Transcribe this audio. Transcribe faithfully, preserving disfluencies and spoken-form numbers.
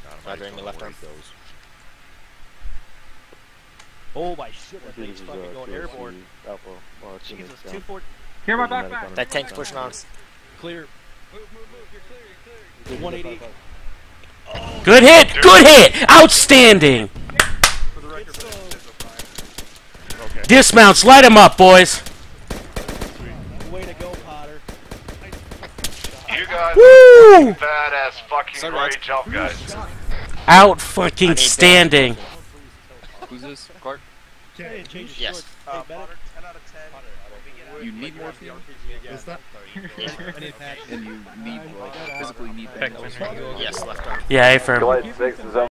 Roger, in the left arm. Oh my shit, that thing's fucking going airborne. Alpha. Well, Jesus, two forty. Here, my backpack. That tank's pushing on us. Clear. one eighty. Oh, Good hit! Good hit! Outstanding! Dismounts, light him up, boys! way to go, Potter. You guys Woo! are badass fucking great job, guys. Out fucking standing. Who's this? Clark? Hey, change his Yes. shorts. Uh, Hey, medic. Potter, ten out of ten. You need morphine? Is that? And you need, like, physically need that. Yes, left arm. Yeah, affirm. Go ahead, six is on.